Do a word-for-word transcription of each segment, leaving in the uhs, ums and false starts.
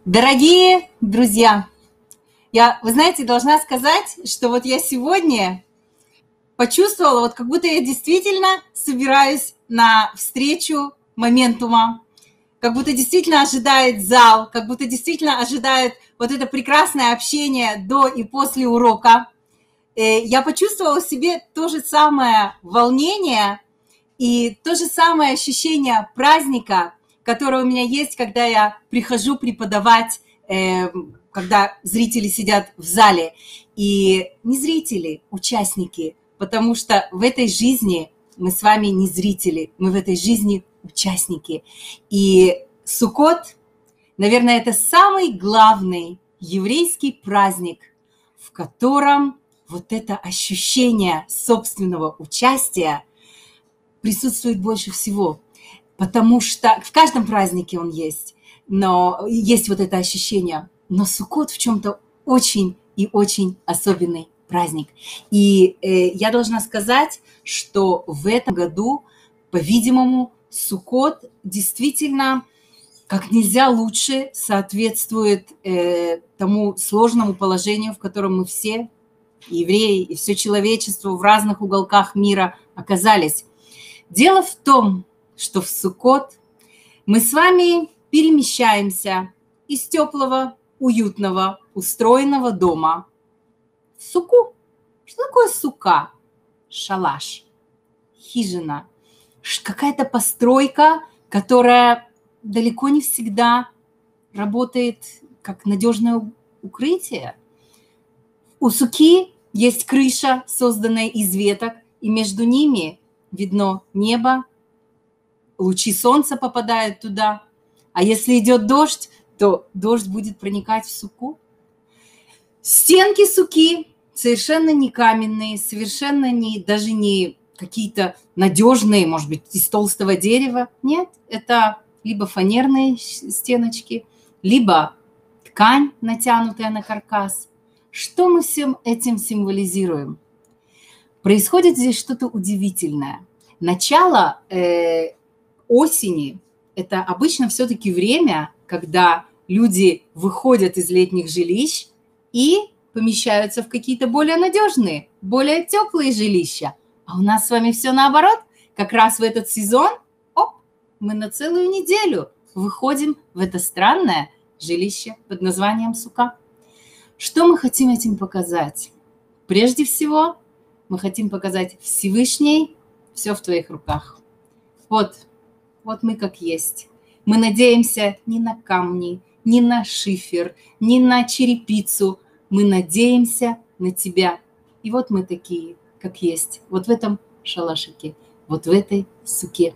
Дорогие друзья, я, вы знаете, должна сказать, что вот я сегодня почувствовала, вот как будто я действительно собираюсь на встречу моментума, как будто действительно ожидает зал, как будто действительно ожидает вот это прекрасное общение до и после урока. Я почувствовала в себе то же самое волнение и то же самое ощущение праздника, которое у меня есть, когда я прихожу преподавать, э, когда зрители сидят в зале. И не зрители, участники, потому что в этой жизни мы с вами не зрители, мы в этой жизни участники. И Суккот, наверное, это самый главный еврейский праздник, в котором вот это ощущение собственного участия присутствует больше всего, потому что в каждом празднике он есть, но есть вот это ощущение. Но Суккот в чем-то очень и очень особенный праздник. И э, я должна сказать, что в этом году, по-видимому, Суккот действительно как нельзя лучше соответствует э, тому сложному положению, в котором мы все, евреи и все человечество в разных уголках мира оказались. Дело в том, что в Суккот мы с вами перемещаемся из теплого, уютного, устроенного дома в суку. Что такое сука? Шалаш, хижина, какая-то постройка, которая далеко не всегда работает как надежное укрытие. У суки есть крыша, созданная из веток, и между ними видно небо, лучи солнца попадают туда. А если идет дождь, то дождь будет проникать в суку. Стенки суки совершенно не каменные, совершенно не, даже не какие-то надежные, может быть, из толстого дерева. Нет, это либо фанерные стеночки, либо ткань, натянутая на каркас. Что мы всем этим символизируем? Происходит здесь что-то удивительное. Начало э, осени – это обычно все-таки время, когда люди выходят из летних жилищ и помещаются в какие-то более надежные, более теплые жилища. А у нас с вами все наоборот. Как раз в этот сезон, оп, мы на целую неделю выходим в это странное жилище под названием сука. Что мы хотим этим показать? Прежде всего, мы хотим показать Всевышний, все в твоих руках. Вот, вот мы как есть. Мы надеемся не на камни, не на шифер, не на черепицу. Мы надеемся на тебя. И вот мы такие, как есть. Вот в этом шалашике, вот в этой суке.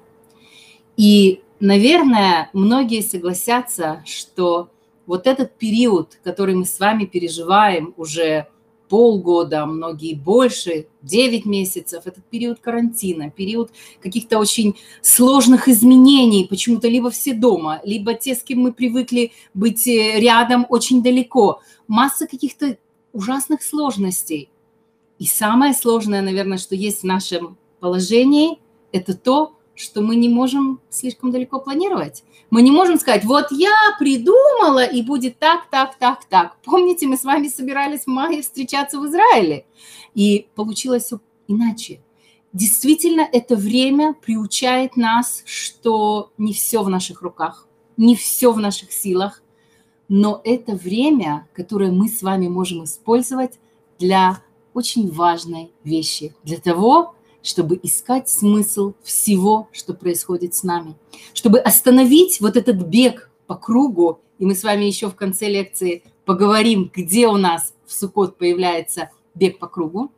И, наверное, многие согласятся, что вот этот период, который мы с вами переживаем уже полгода, многие больше, девять месяцев, этот период карантина, период каких-то очень сложных изменений, почему-то либо все дома, либо те, с кем мы привыкли быть рядом, очень далеко. Масса каких-то ужасных сложностей. И самое сложное, наверное, что есть в нашем положении, это то, что мы не можем слишком далеко планировать. Мы не можем сказать, вот я придумала, и будет так, так, так, так. Помните, мы с вами собирались в мае встречаться в Израиле, и получилось все иначе. Действительно, это время приучает нас, что не все в наших руках, не все в наших силах, но это время, которое мы с вами можем использовать для очень важной вещи, для того, чтобы искать смысл всего, что происходит с нами, чтобы остановить вот этот бег по кругу, и мы с вами еще в конце лекции поговорим, где у нас в Суккот появляется бег по кругу,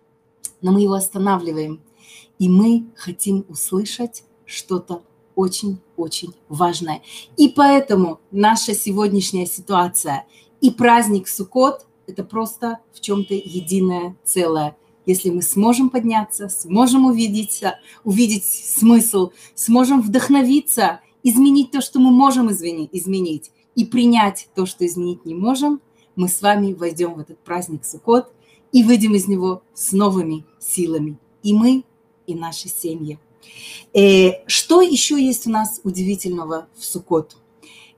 но мы его останавливаем, и мы хотим услышать что-то очень-очень важное. И поэтому наша сегодняшняя ситуация и праздник Суккот – это просто в чем-то единое целое. Если мы сможем подняться, сможем увидеть, увидеть смысл, сможем вдохновиться, изменить то, что мы можем изменить, и принять то, что изменить не можем, мы с вами войдем в этот праздник Суккот и выйдем из него с новыми силами. И мы, и наши семьи. Что еще есть у нас удивительного в Суккот?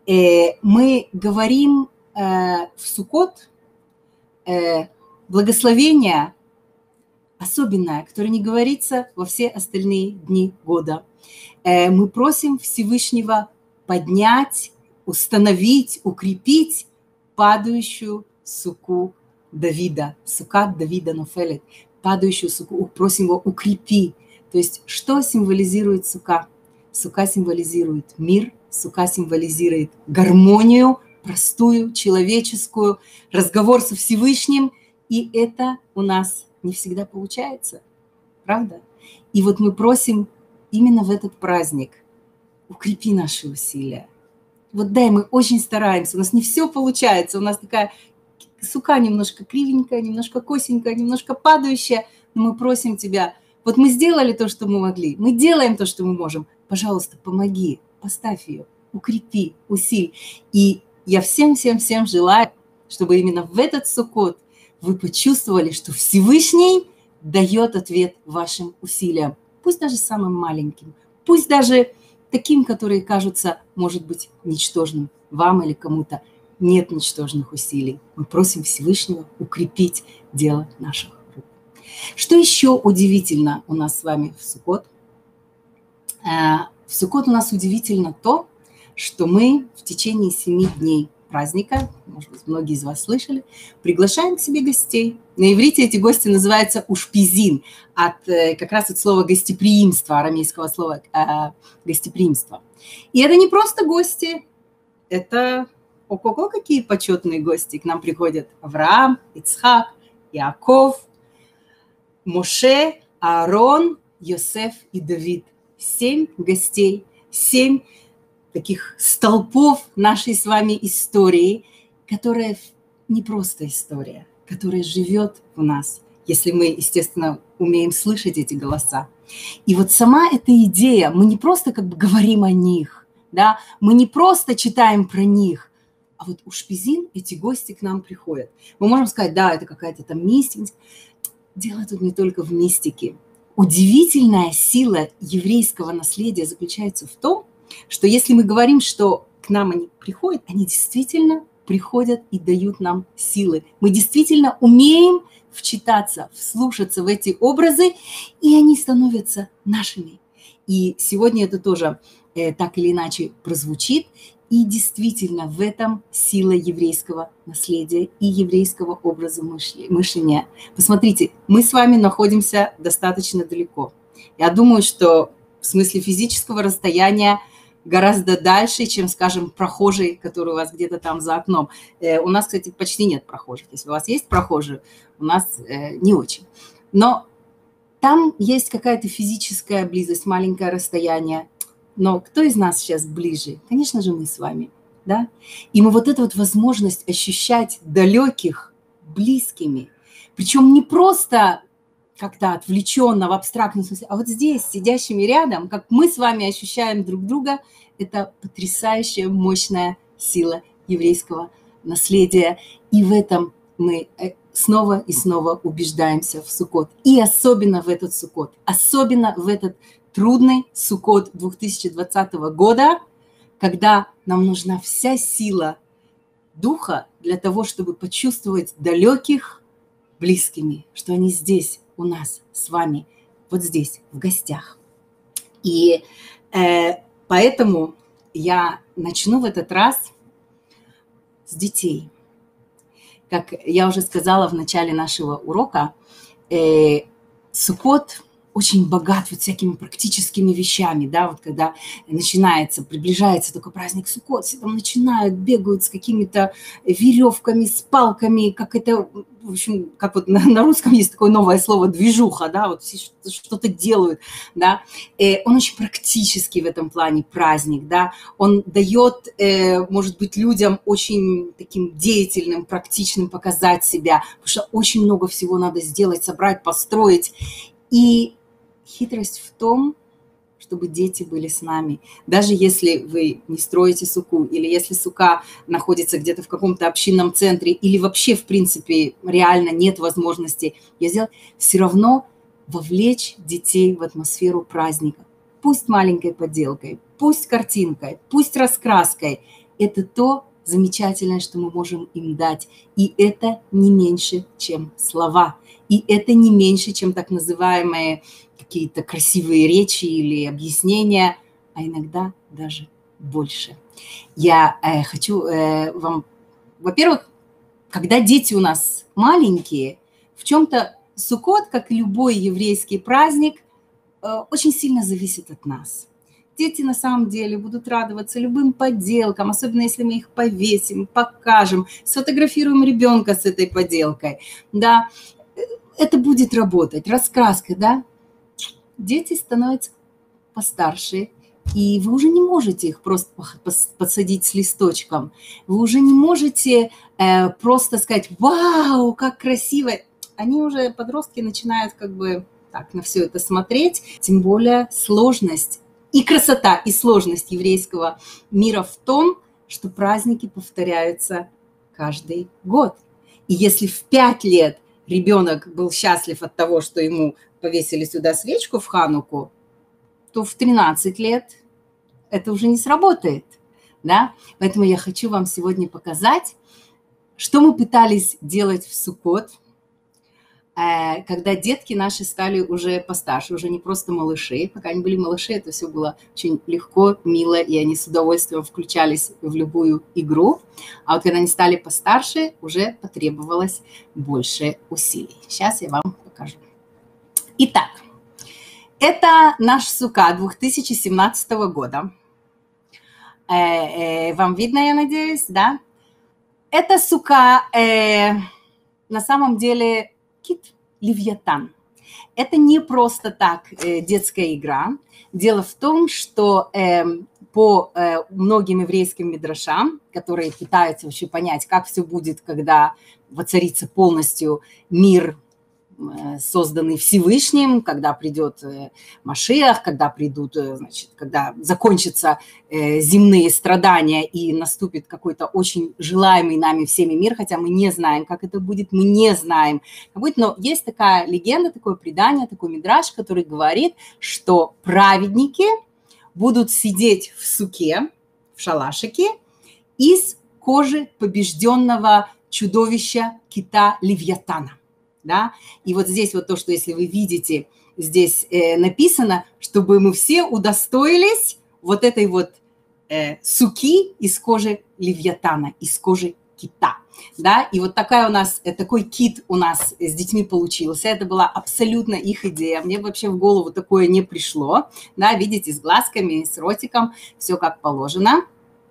Мы говорим в Суккот благословение особенное, которое не говорится во все остальные дни года. Мы просим Всевышнего поднять, установить, укрепить падающую суку Давида. Сука Давида Нофелет. Падающую суку. Просим его укрепи. То есть что символизирует сука? Сука символизирует мир, сука символизирует гармонию, простую, человеческую, разговор со Всевышним. И это у нас не всегда получается. Правда? И вот мы просим именно в этот праздник укрепи наши усилия. Вот дай, мы очень стараемся, у нас не все получается, у нас такая сука немножко кривенькая, немножко косенькая, немножко падающая, но мы просим тебя, вот мы сделали то, что мы могли, мы делаем то, что мы можем, пожалуйста, помоги, поставь ее, укрепи, усиль. И я всем-всем-всем желаю, чтобы именно в этот Суккот вы почувствовали, что Всевышний дает ответ вашим усилиям, пусть даже самым маленьким, пусть даже таким, которые кажутся, может быть, ничтожным. Вам или кому-то нет ничтожных усилий. Мы просим Всевышнего укрепить дело наших рук. Что еще удивительно у нас с вами в Суккот? В Суккот у нас удивительно то, что мы в течение семи дней праздника, может быть, многие из вас слышали, приглашаем к себе гостей. На иврите эти гости называются ушпизин, от, как раз от слова гостеприимство, арамейского слова э, гостеприимство. И это не просто гости, это ого-го, какие почетные гости. К нам приходят Авраам, Ицхак, Иаков, Моше, Аарон, Йосеф и Давид. Семь гостей, семь таких столпов нашей с вами истории, которая не просто история, которая живет в нас, если мы, естественно, умеем слышать эти голоса. И вот сама эта идея, мы не просто как бы говорим о них, да, мы не просто читаем про них, а вот ушпизин, эти гости к нам приходят. Мы можем сказать, да, это какая-то там мистика. Дело тут не только в мистике. Удивительная сила еврейского наследия заключается в том, что если мы говорим, что к нам они приходят, они действительно приходят и дают нам силы. Мы действительно умеем вчитаться, вслушаться в эти образы, и они становятся нашими. И сегодня это тоже э, так или иначе прозвучит, и действительно в этом сила еврейского наследия и еврейского образа мышления. Посмотрите, мы с вами находимся достаточно далеко. Я думаю, что в смысле физического расстояния гораздо дальше, чем, скажем, прохожий, который у вас где-то там за окном. Э, у нас, кстати, почти нет прохожих. Если у вас есть прохожие, у нас э, не очень. Но там есть какая-то физическая близость, маленькое расстояние. Но кто из нас сейчас ближе? Конечно же, мы с вами. Да? И мы вот эту вот возможность ощущать далеких близкими, причем не просто как-то отвлеченно, в абстрактном смысле, а вот здесь, сидящими рядом, как мы с вами ощущаем друг друга, это потрясающая, мощная сила еврейского наследия. И в этом мы снова и снова убеждаемся в Суккот. И особенно в этот Суккот, особенно в этот трудный Суккот две тысячи двадцатого года, когда нам нужна вся сила духа для того, чтобы почувствовать далеких близкими, что они здесь у нас с вами, вот здесь, в гостях. И э, поэтому я начну в этот раз с детей. Как я уже сказала в начале нашего урока, э, Суккот очень богат вот всякими практическими вещами, да, вот когда начинается, приближается только праздник Суккот, все там начинают, бегают с какими-то веревками, с палками, как это, в общем, как вот на, на русском есть такое новое слово движуха, да, вот все что-то делают, да, э, он очень практический в этом плане праздник, да, он дает, э, может быть, людям очень таким деятельным, практичным показать себя, потому что очень много всего надо сделать, собрать, построить, и хитрость в том, чтобы дети были с нами. Даже если вы не строите суку, или если сука находится где-то в каком-то общинном центре, или вообще, в принципе, реально нет возможности ее сделать, все равно вовлечь детей в атмосферу праздника. Пусть маленькой поделкой, пусть картинкой, пусть раскраской. это то замечательное, что мы можем им дать. И это не меньше, чем слова. И это не меньше, чем так называемые какие-то красивые речи или объяснения, а иногда даже больше. Я э, хочу э, вам, во-первых, когда дети у нас маленькие, в чем-то Суккот, как и любой еврейский праздник, э, очень сильно зависит от нас. Дети на самом деле будут радоваться любым поделкам, особенно если мы их повесим, покажем, сфотографируем ребенка с этой поделкой. Да, это будет работать. Раскраска, да? Дети становятся постарше, и вы уже не можете их просто подсадить с листочком. Вы уже не можете э, просто сказать: «Вау, как красиво!» Они уже, подростки, начинают как бы так на все это смотреть. Тем более сложность и красота, и сложность еврейского мира в том, что праздники повторяются каждый год. И если в пять лет ребенок был счастлив от того, что ему повесили сюда свечку в Хануку, то в тринадцать лет это уже не сработает. Да? Поэтому я хочу вам сегодня показать, что мы пытались делать в Суккот, когда детки наши стали уже постарше, уже не просто малыши. Пока они были малыши, это все было очень легко, мило, и они с удовольствием включались в любую игру. А вот когда они стали постарше, уже потребовалось больше усилий. Сейчас я вам покажу. Итак, это наш Суккот две тысячи семнадцатого года. Э, э, вам видно, я надеюсь, да? Это Суккот э, на самом деле кит Левиатан. Это не просто так э, детская игра. Дело в том, что э, по э, многим еврейским мидрашам, которые пытаются вообще понять, как все будет, когда воцарится полностью мир, созданный Всевышним, когда придет Машиах, когда придут, значит, когда закончатся земные страдания и наступит какой-то очень желаемый нами всеми мир, хотя мы не знаем, как это будет, мы не знаем, как будет, но есть такая легенда, такое предание, такой мидраш, который говорит, что праведники будут сидеть в суке, в шалашике из кожи побежденного чудовища кита Левиатана. Да? И вот здесь вот то, что если вы видите, здесь э, написано, чтобы мы все удостоились вот этой вот э, суки из кожи Левиатана, из кожи кита. Да? И вот такая у нас, э, такой кит у нас с детьми получился. Это была абсолютно их идея. Мне вообще в голову такое не пришло. Да? Видите, с глазками, с ротиком, все как положено.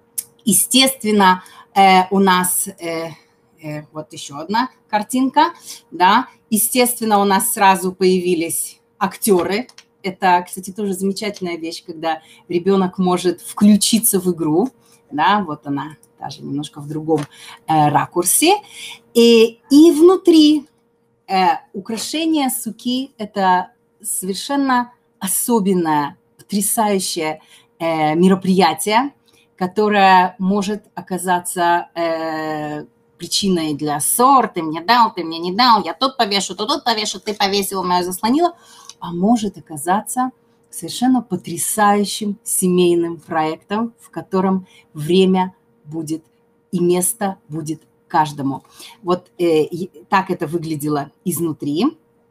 Естественно, э, у нас... Э, Вот еще одна картинка, да. Естественно, у нас сразу появились актеры. Это, кстати, тоже замечательная вещь, когда ребенок может включиться в игру, да, вот она даже немножко в другом э, ракурсе. И, и внутри э, украшения суки – это совершенно особенное, потрясающее э, мероприятие, которое может оказаться э, причиной для ссор, ты мне дал, ты мне не дал, я тут повешу, то тут повешу, ты повесила, мою заслонила, а может оказаться совершенно потрясающим семейным проектом, в котором время будет и место будет каждому. Вот э, так это выглядело изнутри.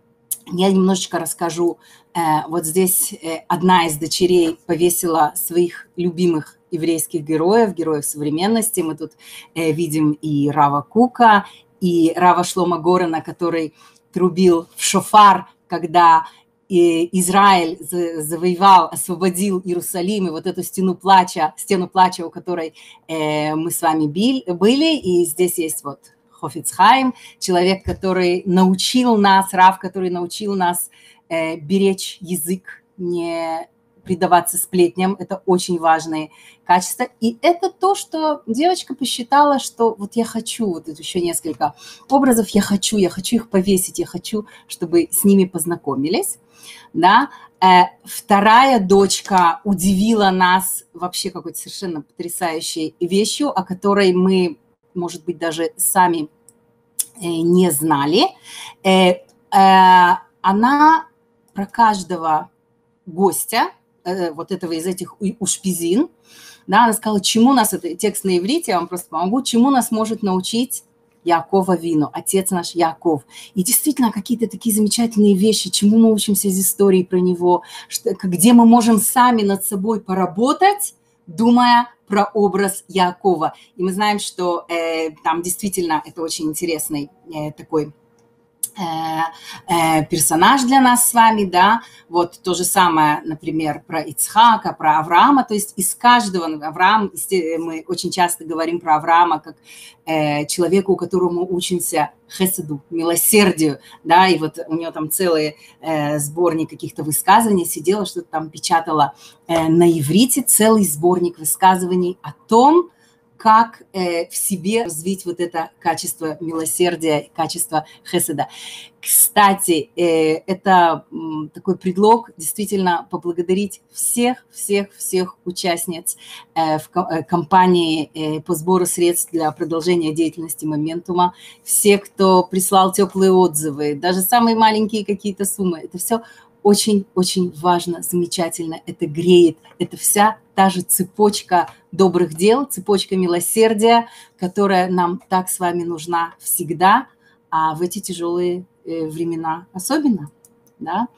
Я немножечко расскажу. Э, вот здесь э, одна из дочерей повесила своих любимых еврейских героев, героев современности. Мы тут э, видим и Рава Кука, и Рава Шломо Горена, который трубил в шофар, когда э, Израиль завоевал, освободил Иерусалим, и вот эту стену плача, стену плача, у которой э, мы с вами были. И здесь есть вот Хафец Хаим, человек, который научил нас, Рав, который научил нас э, беречь язык, не предаваться сплетням. Это очень важные качества. И это то, что девочка посчитала, что вот я хочу, вот это еще несколько образов, я хочу, я хочу их повесить, я хочу, чтобы с ними познакомились. Да? Э, вторая дочка удивила нас вообще какой-то совершенно потрясающей вещью, о которой мы, может быть, даже сами э, не знали. Э, э, она про каждого гостя, вот этого из этих ушпизин, Да, она сказала, чему нас, это текст на иврите, я вам просто помогу, чему нас может научить Яаков Авину, отец наш Яаков. И действительно, какие-то такие замечательные вещи, чему мы учимся из истории про него, что, где мы можем сами над собой поработать, думая про образ Яакова. И мы знаем, что э, там действительно это очень интересный э, такой персонаж для нас с вами, да, вот то же самое, например, про Ицхака, про Авраама, то есть из каждого, Авраам, мы очень часто говорим про Авраама как э, человека, у которого мы учимся хеседу, милосердию, да, и вот у него там целый э, сборник каких-то высказываний, сидела, что-то там печатала э, на иврите, целый сборник высказываний о том, как э, в себе развить вот это качество милосердия, качество хеседа. Кстати, э, это м, такой предлог действительно поблагодарить всех, всех, всех участниц э, в ко- э, кампании э, по сбору средств для продолжения деятельности Моментума, все, кто прислал теплые отзывы, даже самые маленькие какие-то суммы, это все очень-очень важно, замечательно, это греет, это вся та же цепочка добрых дел, цепочка милосердия, которая нам так с вами нужна всегда, а в эти тяжелые э, времена особенно. Да?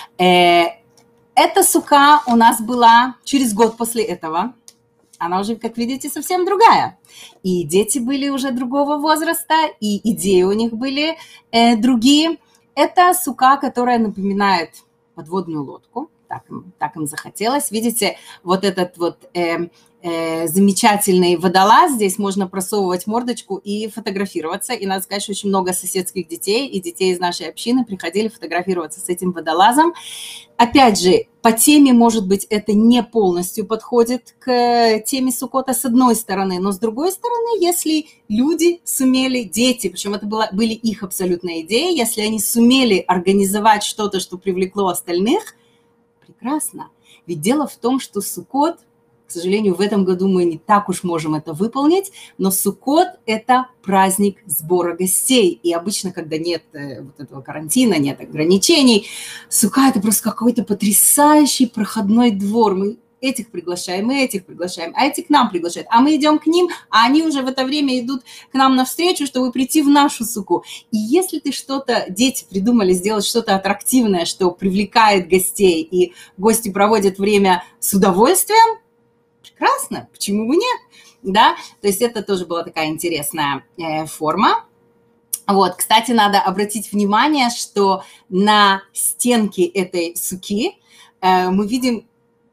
Э, эта сука у нас была через год после этого. Она уже, как видите, совсем другая. И дети были уже другого возраста, и идеи у них были э, другие. Это сука, которая напоминает подводную лодку. Так им, так им захотелось. Видите, вот этот вот э, э, замечательный водолаз, здесь можно просовывать мордочку и фотографироваться. И надо сказать, что очень много соседских детей и детей из нашей общины приходили фотографироваться с этим водолазом. Опять же, по теме, может быть, это не полностью подходит к теме Суккота с одной стороны, но с другой стороны, если люди сумели, дети, причем это была, были их абсолютная идея, если они сумели организовать что-то, что привлекло остальных, прекрасно. Ведь дело в том, что Суккот, к сожалению, в этом году мы не так уж можем это выполнить, но Суккот – это праздник сбора гостей. И обычно, когда нет вот этого карантина, нет ограничений, Сукка – это просто какой-то потрясающий проходной двор. Мы этих приглашаем, мы этих приглашаем, а эти к нам приглашают, а мы идем к ним, а они уже в это время идут к нам навстречу, чтобы прийти в нашу суку. И если ты что-то, дети придумали сделать что-то аттрактивное, что привлекает гостей, и гости проводят время с удовольствием, прекрасно, почему бы нет, да? То есть это тоже была такая интересная э, форма. Вот, кстати, надо обратить внимание, что на стенке этой суки э, мы видим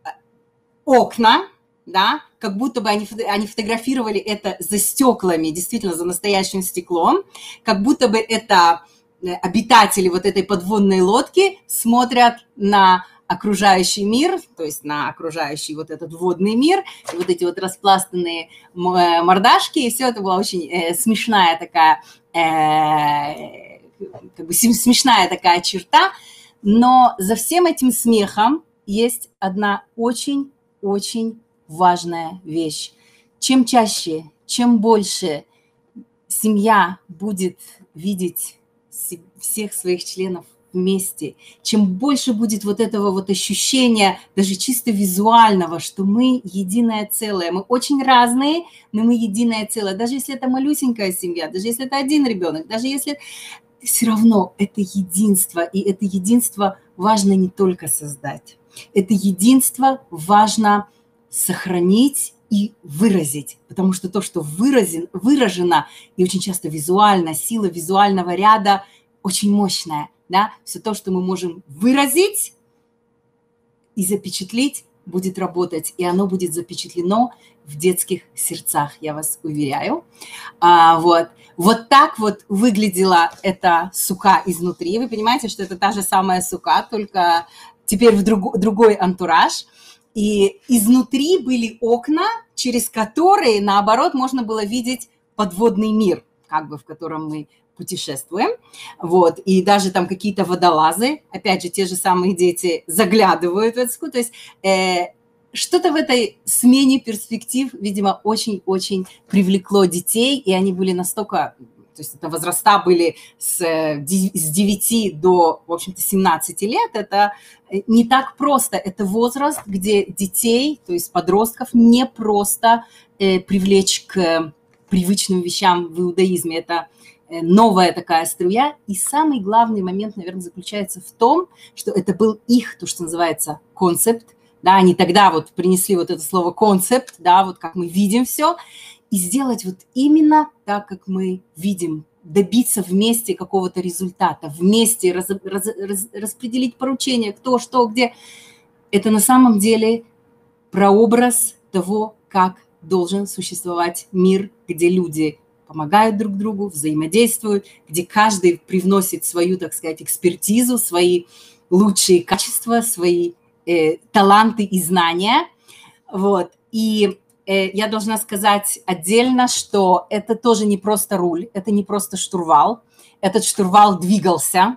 окна, да, как будто бы они, они фотографировали это за стеклами, действительно, за настоящим стеклом, как будто бы это обитатели вот этой подводной лодки смотрят на окружающий мир, то есть на окружающий вот этот водный мир, и вот эти вот распластанные мордашки, и все это была очень э, смешная такая, э, как бы смешная такая черта, но за всем этим смехом есть одна очень очень важная вещь. Чем чаще, чем больше семья будет видеть всех своих членов вместе, чем больше будет вот этого вот ощущения, даже чисто визуального, что мы единое целое. Мы очень разные, но мы единое целое. Даже если это малюсенькая семья, даже если это один ребенок, даже если... Все равно это единство, и это единство важно не только создать. Это единство важно сохранить и выразить, потому что то, что выразен, выражено, и очень часто визуально, сила визуального ряда очень мощная, да, все то, что мы можем выразить и запечатлеть, будет работать, и оно будет запечатлено в детских сердцах, я вас уверяю. А, вот. Вот так вот выглядела эта сука изнутри. Вы понимаете, что это та же самая сука, только теперь в друг, другой антураж. И изнутри были окна, через которые, наоборот, можно было видеть подводный мир, как бы в котором мы путешествуем. Вот. И даже там какие-то водолазы, опять же, те же самые дети заглядывают в эту суку. То есть э, что-то в этой смене перспектив, видимо, очень-очень привлекло детей, и они были настолько... то есть это возраста были с, с девяти до, в общем-то, семнадцати лет, это не так просто. Это возраст, где детей, то есть подростков, не просто э, привлечь к привычным вещам в иудаизме. Это новая такая струя. И самый главный момент, наверное, заключается в том, что это был их, то, что называется, концепт. Да, они тогда вот принесли вот это слово концепт, да, вот как мы видим все, и сделать вот именно так, как мы видим, добиться вместе какого-то результата, вместе раз, раз, раз, распределить поручения, кто, что, где. Это на самом деле прообраз того, как должен существовать мир, где люди помогают друг другу, взаимодействуют, где каждый привносит свою, так сказать, экспертизу, свои лучшие качества, свои э, таланты и знания. Вот. И э, я должна сказать отдельно, что это тоже не просто руль, это не просто штурвал. Этот штурвал двигался,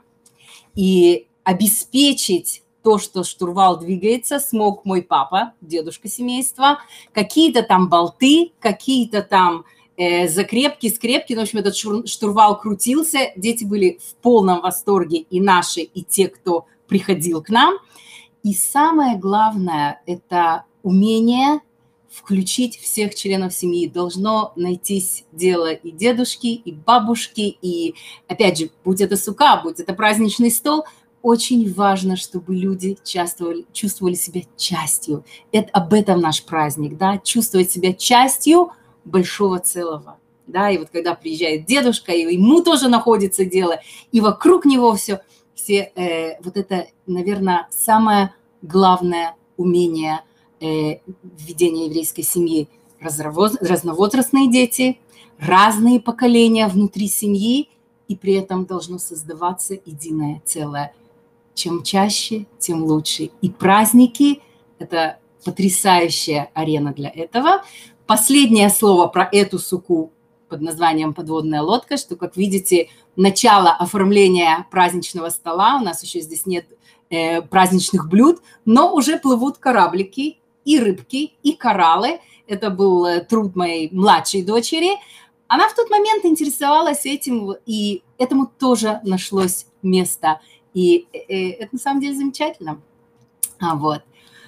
и обеспечить то, что штурвал двигается, смог мой папа, дедушка семейства. Какие-то там болты, какие-то там э, закрепки, скрепки. Ну, в общем, этот штурвал крутился. Дети были в полном восторге, и наши, и те, кто приходил к нам. И самое главное – это умение включить всех членов семьи. Должно найтись дело и дедушки, и бабушки, и, опять же, будь это сука, будь это праздничный стол – очень важно, чтобы люди чувствовали, чувствовали себя частью. Это, об этом наш праздник, да, чувствовать себя частью большого целого. Да, и вот когда приезжает дедушка, и ему тоже находится дело, и вокруг него все, все э, вот это, наверное, самое главное умение э, ведения еврейской семьи. Разновозрастные дети, разные поколения внутри семьи, и при этом должно создаваться единое целое. Чем чаще, тем лучше. И праздники – это потрясающая арена для этого. Последнее слово про эту суку под названием «Подводная лодка», что, как видите, начало оформления праздничного стола. У нас еще здесь нет э, праздничных блюд, но уже плывут кораблики и рыбки, и кораллы. Это был э, труд моей младшей дочери. Она в тот момент интересовалась этим, и этому тоже нашлось место. И это на самом деле замечательно. А, вот.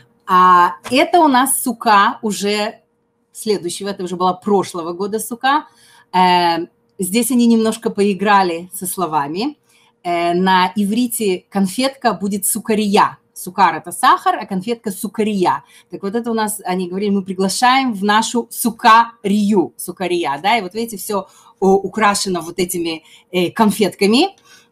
А это у нас сука уже следующего, это уже была прошлого года сука. Э, здесь они немножко поиграли со словами. Э, на иврите конфетка будет сукария. Сукар – это сахар, а конфетка – сукария. Так вот это у нас, они говорили, мы приглашаем в нашу сукарию, сукария, да, и вот видите, все украшено вот этими э, конфетками.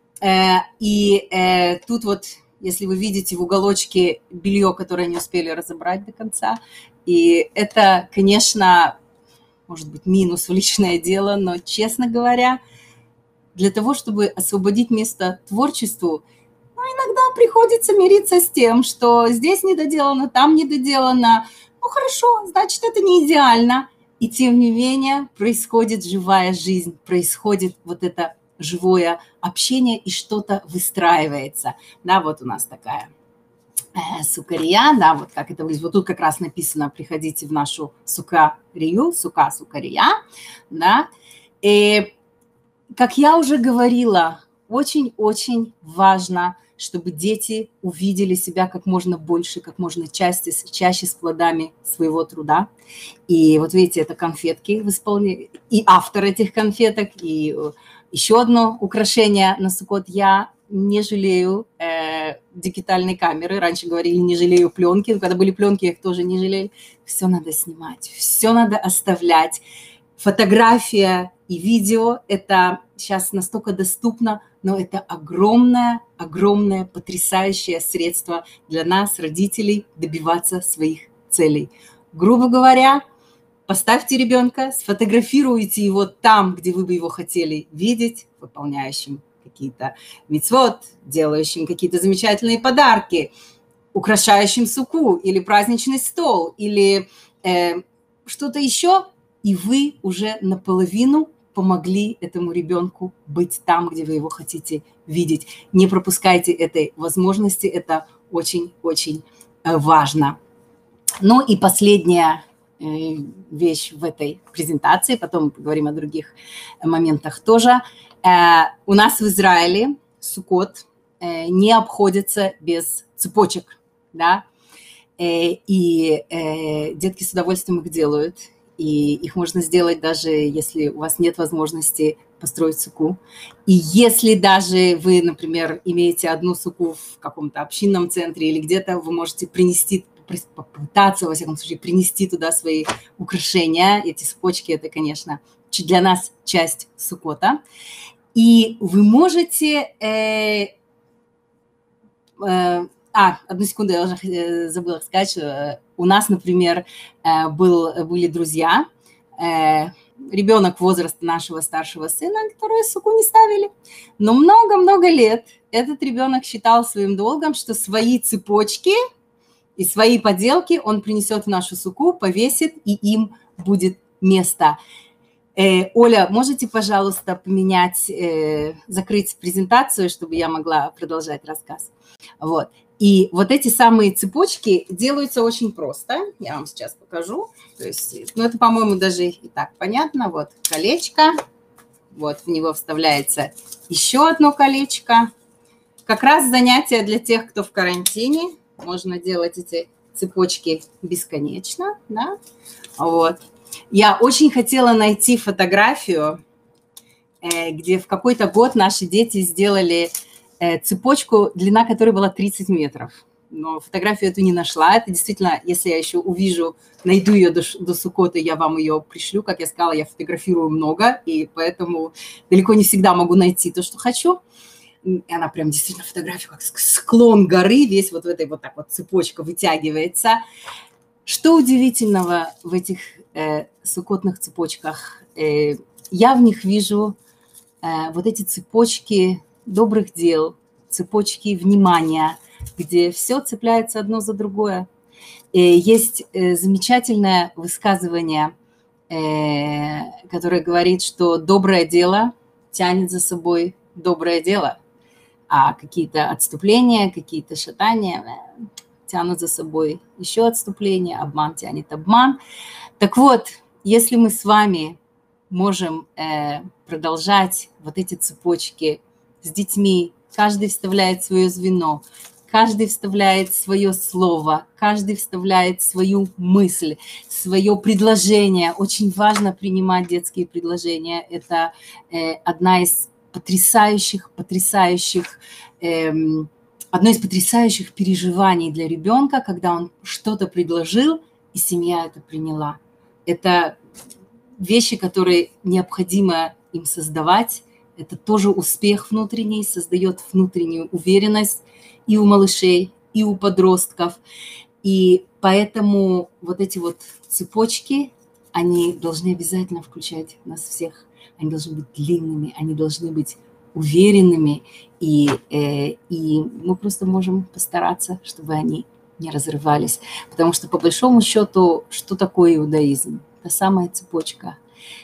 И э, тут вот, если вы видите в уголочке белье, которое не успели разобрать до конца, и это, конечно, может быть, минус в личное дело, но, честно говоря, для того, чтобы освободить место творчеству, ну, иногда приходится мириться с тем, что здесь недоделано, там недоделано. Ну, хорошо, значит, это не идеально. И тем не менее происходит живая жизнь, происходит вот это живое общение, и что-то выстраивается. Да, вот у нас такая э, сукария, да, вот как это выглядит. Вот тут как раз написано, приходите в нашу сукарию, сука-сукария, да. И, как я уже говорила, очень-очень важно, чтобы дети увидели себя как можно больше, как можно чаще, чаще с плодами своего труда. И вот видите, это конфетки в исполнении, и автор этих конфеток, и еще одно украшение на Суккот. Я не жалею э, дигитальной камеры. Раньше говорили, не жалею пленки. Но когда были пленки, я их тоже не жалею. Все надо снимать, все надо оставлять. Фотография и видео – это сейчас настолько доступно, но это огромное, огромное, потрясающее средство для нас, родителей, добиваться своих целей. Грубо говоря, поставьте ребенка, сфотографируйте его там, где вы бы его хотели видеть, выполняющим какие-то мицвот, делающим какие-то замечательные подарки, украшающим суку или праздничный стол, или э, что-то еще, и вы уже наполовину помогли этому ребенку быть там, где вы его хотите видеть. Не пропускайте этой возможности, это очень-очень важно. Ну и последнее, вещь в этой презентации, потом мы поговорим о других моментах тоже. У нас в Израиле Суккот не обходится без цепочек, да, и детки с удовольствием их делают, и их можно сделать даже если у вас нет возможности построить суку. И если даже вы, например, имеете одну суку в каком-то общинном центре или где-то, вы можете принести, попытаться, во всяком случае, принести туда свои украшения. Эти цепочки – это, конечно, для нас часть Суккота. И вы можете… Э, э, а, одну секунду, я уже забыла сказать, что у нас, например, был, были друзья, э, ребенок возраста нашего старшего сына, которые суку не ставили. Но много-много лет этот ребенок считал своим долгом, что свои цепочки и свои поделки он принесет в нашу суку, повесит, и им будет место. Э, Оля, можете, пожалуйста, поменять, э, закрыть презентацию, чтобы я могла продолжать рассказ? Вот. И вот эти самые цепочки делаются очень просто. Я вам сейчас покажу. То есть, ну, это, по-моему, даже и так понятно. Вот колечко. Вот в него вставляется еще одно колечко. Как раз занятие для тех, кто в карантине. Можно делать эти цепочки бесконечно, да? Вот. Я очень хотела найти фотографию, где в какой-то год наши дети сделали цепочку, длина которой была тридцать метров. Но фотографию эту не нашла. Это действительно, если я еще увижу, найду ее до, до Суккота, я вам ее пришлю. Как я сказала, я фотографирую много, и поэтому далеко не всегда могу найти то, что хочу. И она прям действительно фотография, как склон горы, весь вот в этой вот так вот цепочка вытягивается. Что удивительного в этих э, суккотных цепочках? Э, я в них вижу э, вот эти цепочки добрых дел, цепочки внимания, где все цепляется одно за другое. И есть э, замечательное высказывание, э, которое говорит, что доброе дело тянет за собой доброе дело, а какие-то отступления, какие-то шатания э, тянут за собой еще отступления, обман тянет обман. Так вот, если мы с вами можем э, продолжать вот эти цепочки с детьми, каждый вставляет свое звено, каждый вставляет свое слово, каждый вставляет свою мысль, свое предложение. Очень важно принимать детские предложения. Это э, одна из потрясающих, потрясающих, э, одно из потрясающих переживаний для ребенка, когда он что-то предложил, и семья это приняла. Это вещи, которые необходимо им создавать. Это тоже успех внутренний, создает внутреннюю уверенность и у малышей, и у подростков. И поэтому вот эти вот цепочки, они должны обязательно включать нас всех. Они должны быть длинными, они должны быть уверенными. И, э, и мы просто можем постараться, чтобы они не разрывались. Потому что, по большому счету, что такое иудаизм? Та самая цепочка.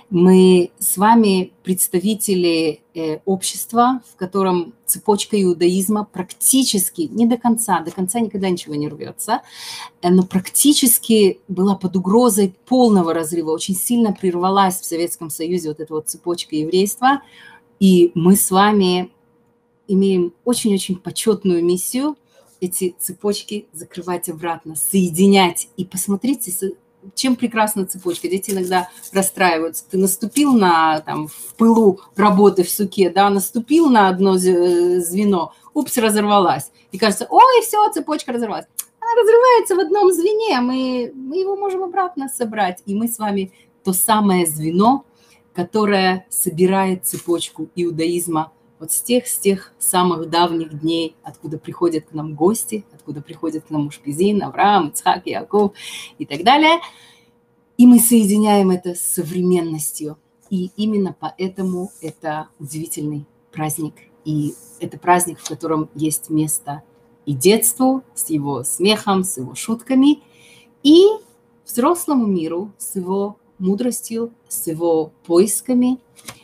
Мы с вами представители э, общества, в котором цепочка иудаизма практически, не до конца, до конца никогда ничего не рвется, э, но практически была под угрозой полного разрыва, очень сильно прервалась в Советском Союзе вот эта вот цепочка еврейства, и мы с вами имеем очень-очень почетную миссию эти цепочки закрывать обратно, соединять. И посмотрите, чем прекрасна цепочка. Дети иногда расстраиваются. Ты наступил на, там, в пылу работы в суке, да, наступил на одно звено, упс, разорвалась. И кажется, ой, все, цепочка разорвалась. Она разрывается в одном звене, мы, мы его можем обратно собрать. И мы с вами то самое звено, которое собирает цепочку иудаизма вот с тех, с тех самых давних дней, откуда приходят к нам гости, откуда приходят к нам Ушпизин, Авраам, Ицхак, Иаков и так далее. И мы соединяем это с современностью. И именно поэтому это удивительный праздник. И это праздник, в котором есть место и детству, с его смехом, с его шутками, и взрослому миру, с его мудростью, с его поисками.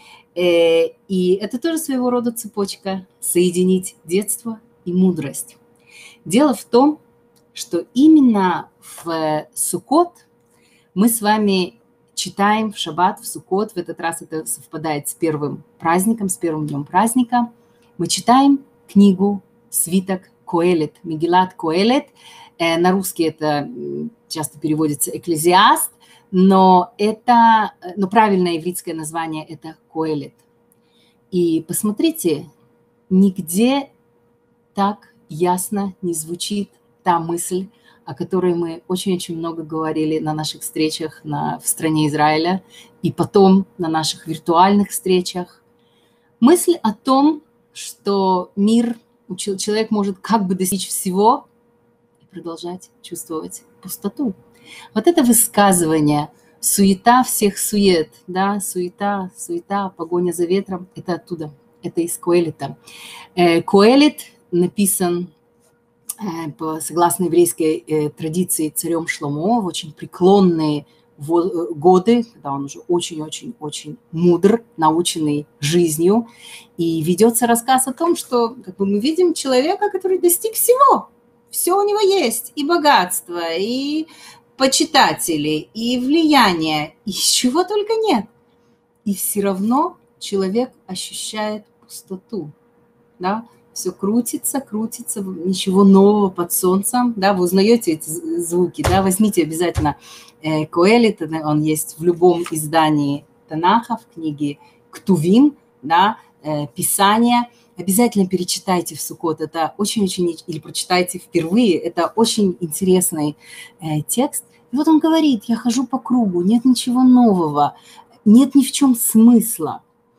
И это тоже своего рода цепочка – соединить детство и мудрость. Дело в том, что именно в Суккот Мы с вами читаем в шаббат, в Суккот, в этот раз это совпадает с первым праздником, с первым днем праздника. Мы читаем книгу «Свиток Коэлет», Мегилат Коэлет. На русский это часто переводится «Экклезиаст», но, это, но правильное еврейское название – это Коэлет. И посмотрите, нигде так ясно не звучит та мысль, о которой мы очень-очень много говорили на наших встречах на, в стране Израиля и потом на наших виртуальных встречах. Мысль о том, что мир, человек может как бы достичь всего и продолжать чувствовать пустоту. Вот это высказывание «суета всех сует», да, суета, суета, погоня за ветром, это оттуда, это из Коэлета. Коэлет написан согласно еврейской традиции царем Шломо в очень преклонные годы, когда он уже очень-очень-очень мудр, наученный жизнью. И ведется рассказ о том, что как бы, мы видим человека, который достиг всего. Все у него есть, и богатство, и почитатели, и влияние, и чего только нет. И все равно человек ощущает пустоту, да? Все крутится, крутится, ничего нового под солнцем, да, вы узнаете эти звуки, да, возьмите обязательно э, Коэлет, он есть в любом издании Танаха, в книге Ктувим, да, э, Писания, обязательно перечитайте в Суккот, это очень-очень, или прочитайте впервые, это очень интересный э, текст. И вот он говорит, я хожу по кругу, нет ничего нового, нет ни в чем смысла.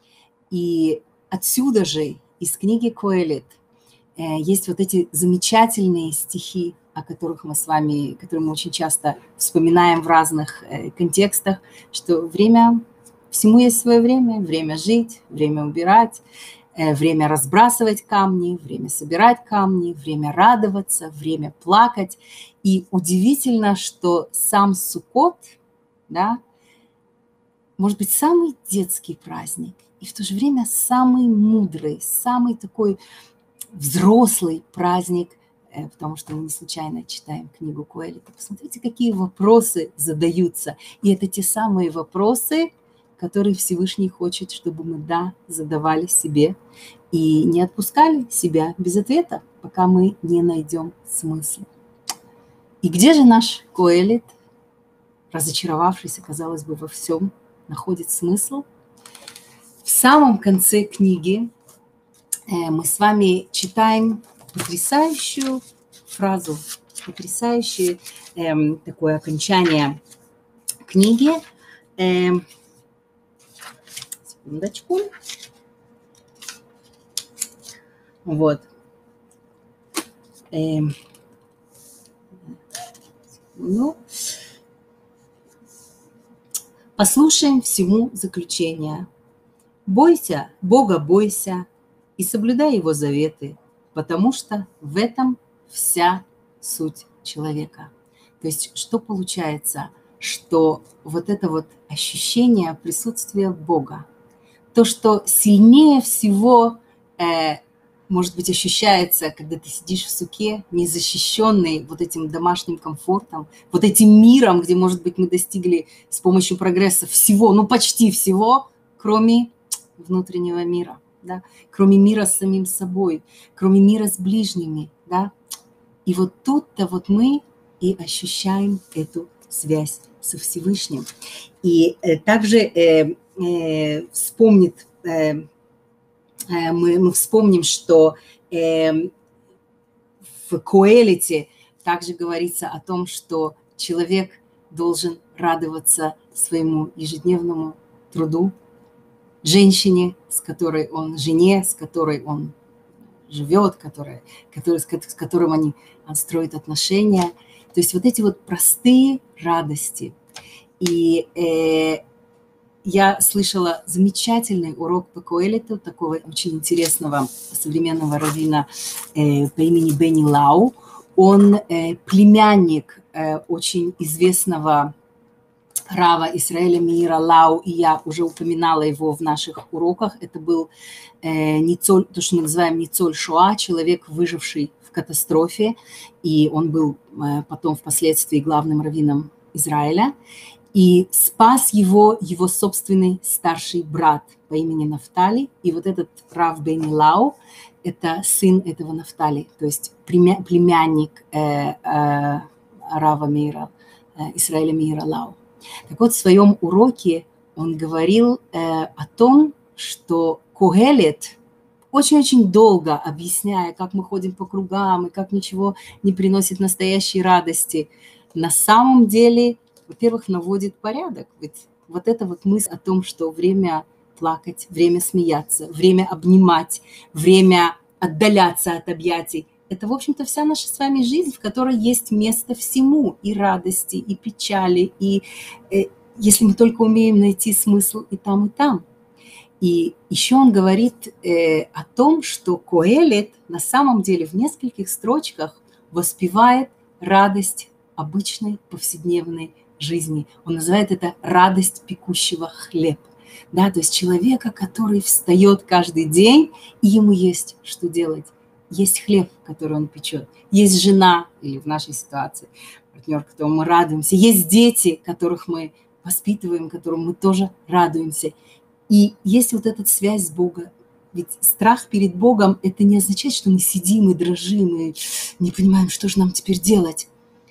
И отсюда же из книги Коэлет есть вот эти замечательные стихи, о которых мы с вами, которые мы очень часто вспоминаем в разных контекстах, что время, всему есть свое время, время жить, время убирать, время разбрасывать камни, время собирать камни, время радоваться, время плакать. И удивительно, что сам Суккот, да, может быть, самый детский праздник, и в то же время самый мудрый, самый такой взрослый праздник, потому что мы не случайно читаем книгу Коэлета. Посмотрите, какие вопросы задаются. И это те самые вопросы, которые Всевышний хочет, чтобы мы, да, задавали себе и не отпускали себя без ответа, пока мы не найдем смысл. И где же наш Коэлет, разочаровавшийся, казалось бы, во всем, находит смысл? В самом конце книги мы с вами читаем потрясающую фразу, потрясающее э, такое окончание книги. Э, секундочку. Вот. Э, ну, послушаем всему заключение. Бойся, Бога бойся, и соблюдай Его заветы, потому что в этом вся суть человека. То есть что получается? Что вот это вот ощущение присутствия Бога, то, что сильнее всего, э, может быть, ощущается, когда ты сидишь в суке, незащищенный вот этим домашним комфортом, вот этим миром, где, может быть, мы достигли с помощью прогресса всего, ну почти всего, кроме внутреннего мира. Да, кроме мира с самим собой, кроме мира с ближними, да, и вот тут-то вот мы и ощущаем эту связь со Всевышним. И э, также э, э, вспомнит, э, э, мы, мы вспомним, что э, в Коэлете также говорится о том, что человек должен радоваться своему ежедневному труду, женщине, с которой он, жене, с которой он живет, которая, который, с которым они строят отношения. То есть вот эти вот простые радости. И э, я слышала замечательный урок по Коэлету, такого очень интересного современного раввина э, по имени Бенни Лау. Он э, племянник э, очень известного Рава Исраэля Меира Лау, и я уже упоминала его в наших уроках. Это был э, ницоль, то, что мы называем ницоль Шоа, человек, выживший в катастрофе, и он был э, потом впоследствии главным раввином Израиля. И спас его его собственный старший брат по имени Нафтали. И вот этот Рав бен Илау – это сын этого Нафтали, то есть племянник э, э, Рава Меира, э, Исраэля Меира Лау. Так вот, в своем уроке он говорил э, о том, что Когелет, очень-очень долго объясняя, как мы ходим по кругам и как ничего не приносит настоящей радости, на самом деле, во-первых, наводит порядок. Ведь вот эта вот мысль о том, что время плакать, время смеяться, время обнимать, время отдаляться от объятий, это, в общем-то, вся наша с вами жизнь, в которой есть место всему, и радости, и печали, и э, если мы только умеем найти смысл и там, и там. И еще он говорит э, о том, что Коэлет на самом деле в нескольких строчках воспевает радость обычной повседневной жизни. Он называет это радость пекущего хлеб. Да, то есть человека, который встает каждый день, и ему есть что делать. Есть хлеб, который он печет. Есть жена, или в нашей ситуации партнер, которому мы радуемся. Есть дети, которых мы воспитываем, которым мы тоже радуемся. И есть вот эта связь с Богом. Ведь страх перед Богом – это не означает, что мы сидим и дрожим, и не понимаем, что же нам теперь делать.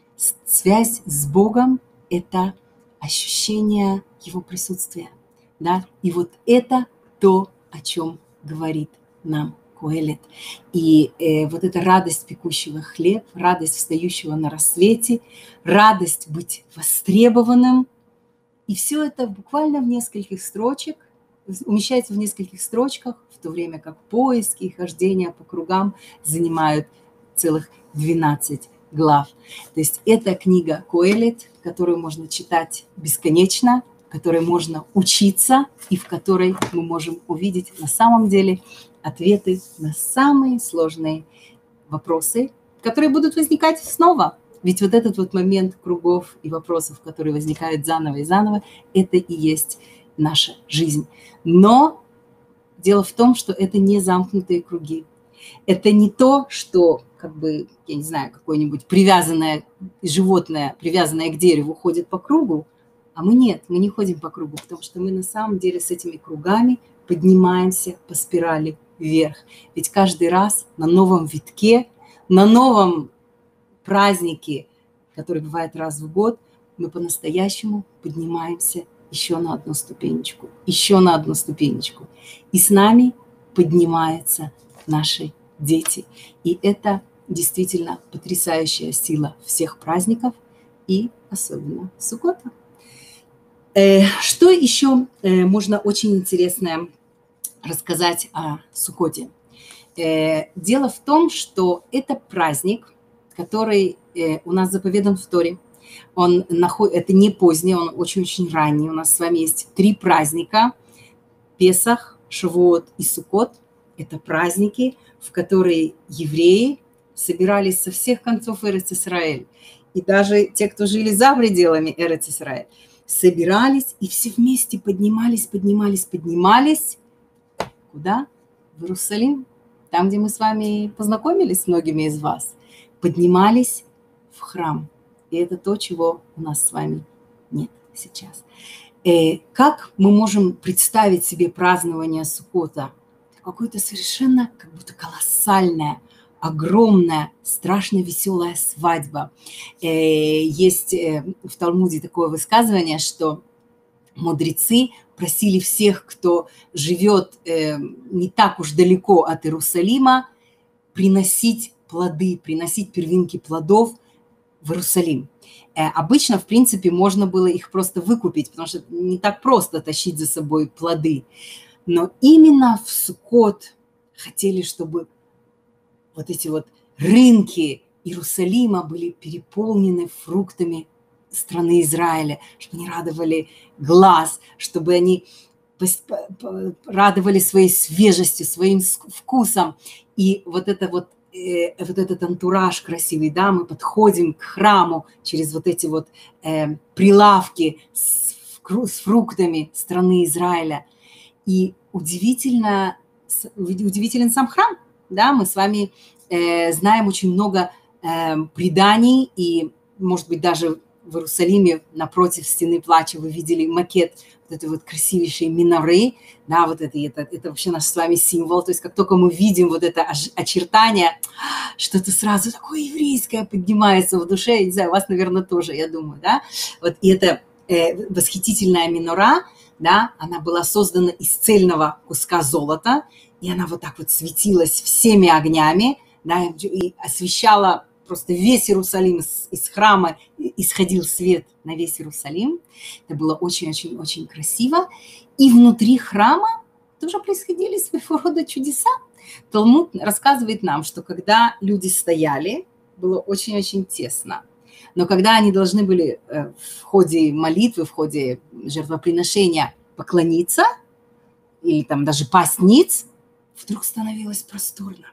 Связь с Богом – это ощущение Его присутствия. Да? И вот это то, о чем говорит нам Коэлет. И э, вот эта радость пекущего хлеб, радость встающего на рассвете, радость быть востребованным. И все это буквально в нескольких строчек, умещается в нескольких строчках, в то время как поиски и хождение по кругам занимают целых двенадцать глав. То есть это книга Коэлет, которую можно читать бесконечно, которой можно учиться и в которой мы можем увидеть на самом деле ответы на самые сложные вопросы, которые будут возникать снова. Ведь вот этот вот момент кругов и вопросов, которые возникают заново и заново, это и есть наша жизнь. Но дело в том, что это не замкнутые круги. Это не то, что, как бы, я не знаю, какое-нибудь привязанное животное, привязанное к дереву, ходит по кругу, а мы нет, мы не ходим по кругу, потому что мы на самом деле с этими кругами поднимаемся по спирали вверх. Ведь каждый раз на новом витке, на новом празднике, который бывает раз в год, мы по-настоящему поднимаемся еще на одну ступенечку, еще на одну ступенечку. И с нами поднимаются наши дети. И это действительно потрясающая сила всех праздников и особенно Суккота. Что еще можно очень интересное рассказать о Суккоте? Дело в том, что это праздник, который у нас заповедан в Торе. Он наход... Это не поздний, он очень-очень ранний. У нас с вами есть три праздника. Песах, Шавуот и Суккот. Это праздники, в которые евреи собирались со всех концов Эрец-Исраэль. И даже те, кто жили за пределами Эрец-Исраэль, собирались и все вместе поднимались, поднимались, поднимались. Куда? В Иерусалим. Там, где мы с вами познакомились с многими из вас. Поднимались в храм. И это то, чего у нас с вами нет сейчас. И как мы можем представить себе празднование Суккота? Какое-то совершенно как будто колоссальное, огромная, страшно веселая свадьба. Есть в Талмуде такое высказывание, что мудрецы просили всех, кто живет не так уж далеко от Иерусалима, приносить плоды, приносить первинки плодов в Иерусалим. Обычно, в принципе, можно было их просто выкупить, потому что не так просто тащить за собой плоды. Но именно в Суккот хотели, чтобы вот эти вот рынки Иерусалима были переполнены фруктами страны Израиля, чтобы они радовали глаз, чтобы они радовали своей свежестью, своим вкусом. И вот это вот, э, вот этот антураж красивый, да, мы подходим к храму через вот эти вот э, прилавки с, с фруктами страны Израиля. И удивительно, удивителен сам храм, да, мы с вами э, знаем очень много э, преданий и, может быть, даже в Иерусалиме напротив стены плача вы видели макет вот этой вот красивейшей миноры, да, вот это, это, это вообще наш с вами символ, то есть как только мы видим вот это очертание, что-то сразу такое еврейское поднимается в душе, я не знаю, у вас, наверное, тоже, я думаю, да, вот и это э, восхитительная минора, да, она была создана из цельного куска золота, и она вот так вот светилась всеми огнями, да, и освещала просто весь Иерусалим, из, из храма исходил свет на весь Иерусалим. Это было очень-очень-очень красиво. И внутри храма тоже происходили своего рода чудеса. Талмуд рассказывает нам, что когда люди стояли, было очень-очень тесно. Но когда они должны были в ходе молитвы, в ходе жертвоприношения поклониться, или там даже пасть ниц, вдруг становилось просторно.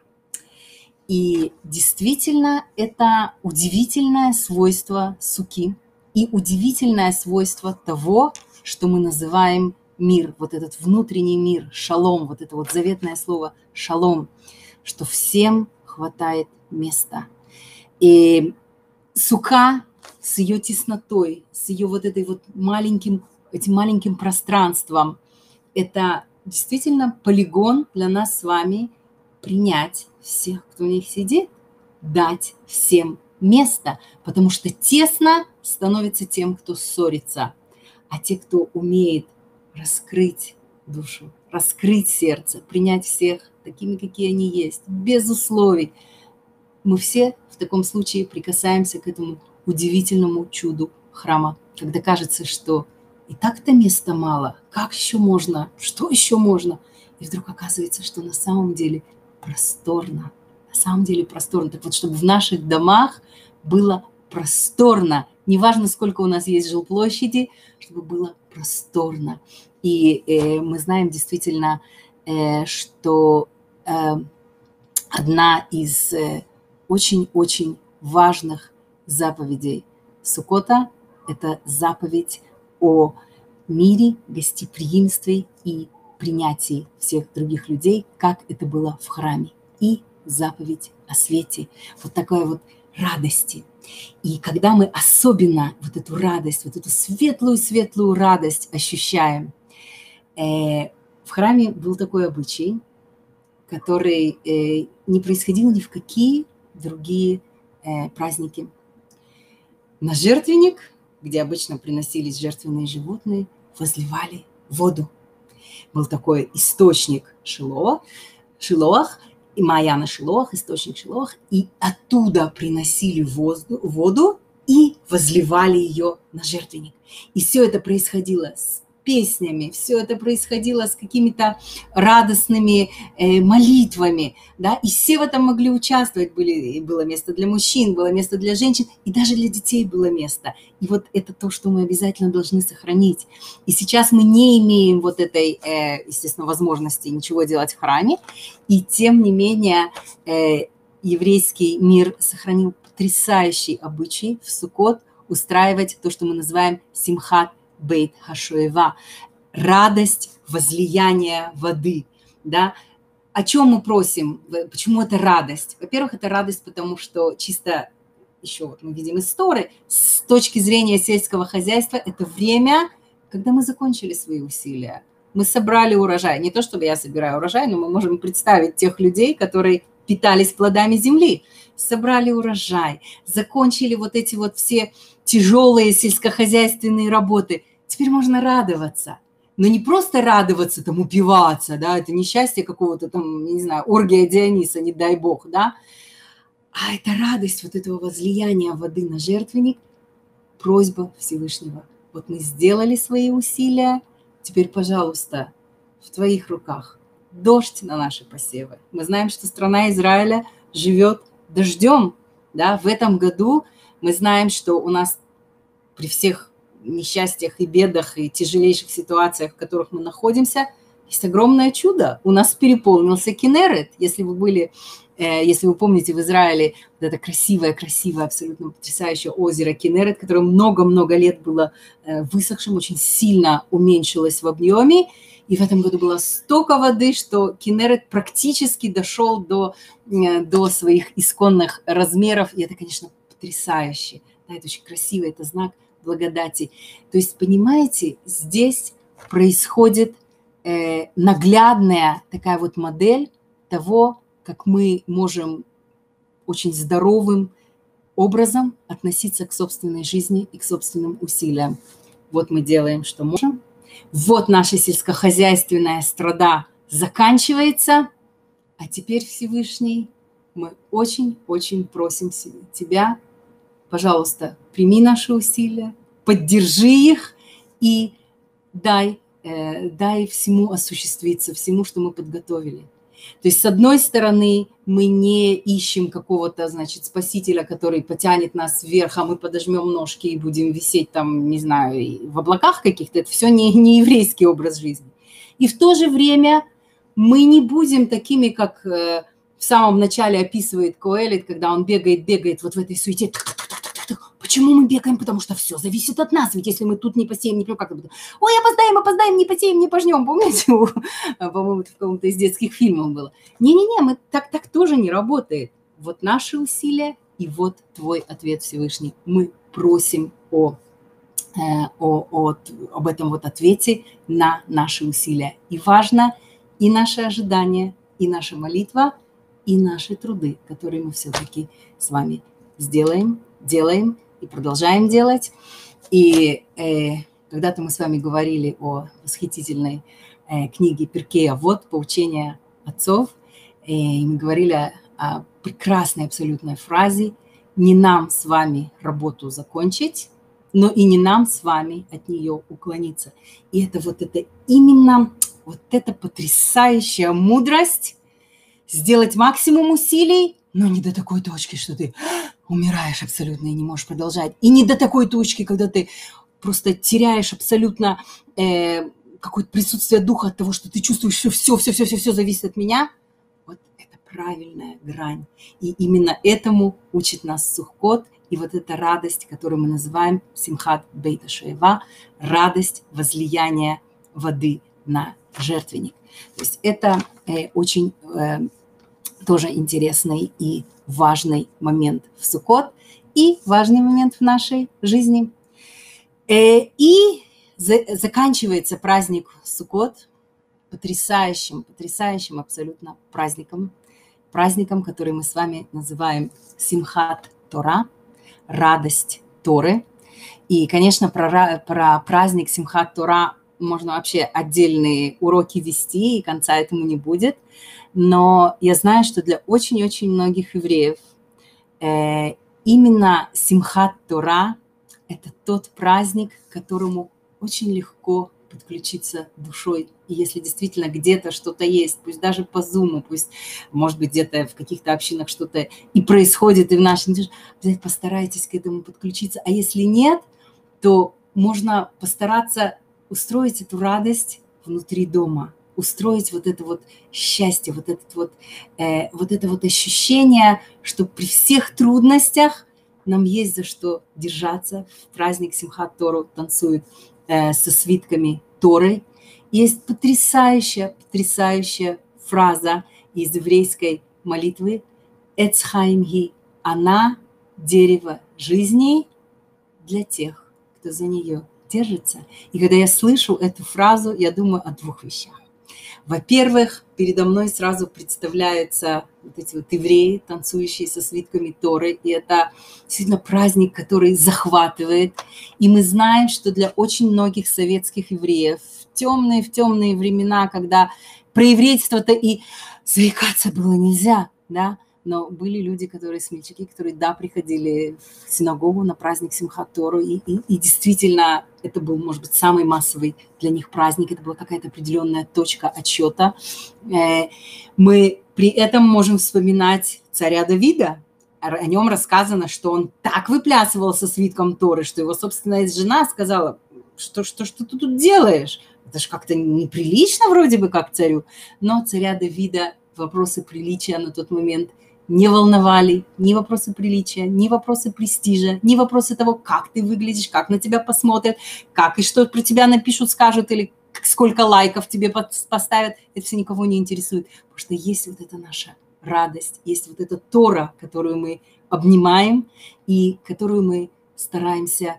И действительно, это удивительное свойство суки и удивительное свойство того, что мы называем мир, вот этот внутренний мир, шалом, вот это вот заветное слово шалом, что всем хватает места. И сука с ее теснотой, с ее вот этой вот маленьким, этим маленьким пространством, это действительно полигон для нас с вами принять всех, кто в них сидит, дать всем место, потому что тесно становится тем, кто ссорится, а те, кто умеет раскрыть душу, раскрыть сердце, принять всех такими, какие они есть, без условий, мы все в таком случае прикасаемся к этому удивительному чуду храма, когда кажется, что и так-то места мало, как еще можно, что еще можно, и вдруг оказывается, что на самом деле просторно, на самом деле просторно. Так вот, чтобы в наших домах было просторно, неважно, сколько у нас есть жилплощади, чтобы было просторно. И э, мы знаем действительно, э, что э, одна из э, очень-очень важных заповедей Суккота – это заповедь о мире, гостеприимстве и принятии всех других людей, как это было в храме, и заповедь о свете, вот такой вот радости. И когда мы особенно вот эту радость, вот эту светлую-светлую радость ощущаем, э, в храме был такой обычай, который э, не происходил ни в какие другие э, праздники. На жертвенник, где обычно приносились жертвенные животные, возливали воду. Был такой источник Шилоах, Шилоах, и Маяна Шилоах, источник Шилоах, и оттуда приносили воздух, воду и возливали ее на жертвенник. И все это происходило с песнями, все это происходило с какими-то радостными э, молитвами, да, и все в этом могли участвовать, были, было место для мужчин, было место для женщин, и даже для детей было место. И вот это то, что мы обязательно должны сохранить. И сейчас мы не имеем вот этой, э, естественно, возможности ничего делать в храме, и тем не менее э, еврейский мир сохранил потрясающий обычай в Суккот устраивать то, что мы называем симхат бейт хашоева, радость возлияния воды, да. О чем мы просим? Почему это радость? Во-первых, это радость, потому что чисто, еще вот мы видим из Торы, с точки зрения сельского хозяйства, это время, когда мы закончили свои усилия. Мы собрали урожай. Не то, чтобы я собираю урожай, но мы можем представить тех людей, которые питались плодами земли. Собрали урожай, закончили вот эти вот все тяжелые сельскохозяйственные работы. Теперь можно радоваться. Но не просто радоваться, там, упиваться, да, это не счастье какого-то там, не знаю, оргия Диониса, не дай бог, да, а это радость вот этого возлияния воды на жертвенник, просьба Всевышнего. Вот мы сделали свои усилия, теперь, пожалуйста, в твоих руках дождь на наши посевы. Мы знаем, что страна Израиля живет дождем, да, в этом году мы знаем, что у нас при всех несчастьях и бедах и тяжелейших ситуациях, в которых мы находимся, есть огромное чудо. У нас переполнился Кинерет. Если вы были, э, если вы помните, в Израиле вот это красивое-красивое, абсолютно потрясающее озеро Кинерет, которое много-много лет было э, высохшим, очень сильно уменьшилось в объеме. И в этом году было столько воды, что Кинерет практически дошел до, э, до своих исконных размеров. И это, конечно, потрясающе. Да, это очень красиво, это знак благодати. То есть, понимаете, здесь происходит э, наглядная такая вот модель того, как мы можем очень здоровым образом относиться к собственной жизни и к собственным усилиям. Вот мы делаем, что можем. Вот наша сельскохозяйственная страда заканчивается. А теперь, Всевышний, мы очень-очень просим Тебя, пожалуйста, прими наши усилия, поддержи их и дай, э, дай всему осуществиться, всему, что мы подготовили. То есть, с одной стороны, мы не ищем какого-то, значит, спасителя, который потянет нас вверх, а мы подожмем ножки и будем висеть там, не знаю, в облаках каких-то. Это все не, не еврейский образ жизни. И в то же время мы не будем такими, как э, в самом начале описывает Коэлит, когда он бегает, бегает вот в этой суете. Почему мы бегаем? Потому что все зависит от нас. Ведь если мы тут не посеем, не пьем, как это будет? Ой, опоздаем, опоздаем, не посеем, не пожнем. Помните, по-моему, это в каком-то из детских фильмов было. Не-не-не, мы так, так тоже не работает. Вот наши усилия и вот твой ответ, Всевышний. Мы просим о, э, о, о, об этом вот ответе на наши усилия. И важно и наши ожидания, и наша молитва, и наши труды, которые мы все-таки с вами сделаем, делаем и продолжаем делать. И э, когда-то мы с вами говорили о восхитительной э, книге Перкей Авот, поучения отцов, и мы говорили о, о прекрасной абсолютной фразе: не нам с вами работу закончить, но и не нам с вами от нее уклониться. И это вот это именно вот эта потрясающая мудрость сделать максимум усилий, но не до такой точки, что ты умираешь абсолютно и не можешь продолжать. И не до такой точки, когда ты просто теряешь абсолютно э, какое-то присутствие духа от того, что ты чувствуешь, что все, все, все, все, все зависит от меня. Вот это правильная грань. И именно этому учит нас Суккот. И вот эта радость, которую мы называем Симхат Бейт ха-Шоава, радость возлияния воды на жертвенник. То есть это э, очень э, тоже интересный и важный момент в Суккот и важный момент в нашей жизни. Э, и за, заканчивается праздник Суккот потрясающим, потрясающим абсолютно праздником, праздником, который мы с вами называем Симхат Тора, радость Торы. И, конечно, про, про праздник Симхат Тора можно вообще отдельные уроки вести, и конца этому не будет. Но я знаю, что для очень-очень многих евреев э, именно Симхат Тора – это тот праздник, к которому очень легко подключиться душой. И если действительно где-то что-то есть, пусть даже по зуму, пусть, может быть, где-то в каких-то общинах что-то и происходит, и в нашем, постарайтесь к этому подключиться. А если нет, то можно постараться устроить эту радость внутри дома, устроить вот это вот счастье, вот, этот вот, э, вот это вот ощущение, что при всех трудностях нам есть за что держаться. В праздник Симхат Тору танцуют э, со свитками Торы. Есть потрясающая, потрясающая фраза из еврейской молитвы «Эц хаим ги» – она дерево жизни для тех, кто за нее держится. И когда я слышу эту фразу, я думаю о двух вещах. Во-первых, передо мной сразу представляются вот эти вот евреи, танцующие со свитками Торы, и это действительно праздник, который захватывает. И мы знаем, что для очень многих советских евреев в темные, в темные времена, когда про еврейство-то и заикаться было нельзя, да, но были люди, которые, смельчаки, которые, да, приходили в синагогу на праздник Симхат Тору, и, и, и действительно это был, может быть, самый массовый для них праздник, это была какая-то определенная точка отсчета. Мы при этом можем вспоминать царя Давида, о нем рассказано, что он так выплясывал со свитком Торы, что его собственная жена сказала: что, что, что ты тут делаешь? Это же как-то неприлично вроде бы как царю. Но царя Давида вопросы приличия на тот момент не волновали, ни вопросы приличия, ни вопросы престижа, ни вопросы того, как ты выглядишь, как на тебя посмотрят, как и что про тебя напишут, скажут, или сколько лайков тебе поставят. Это все никого не интересует, потому что есть вот эта наша радость, есть вот эта Тора, которую мы обнимаем и которую мы стараемся,